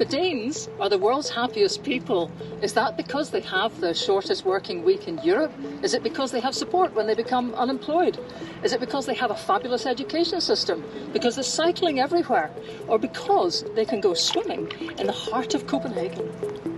The Danes are the world's happiest people. Is that because they have the shortest working week in Europe? Is it because they have support when they become unemployed? Is it because they have a fabulous education system? Because there's cycling everywhere? Or because they can go swimming in the heart of Copenhagen?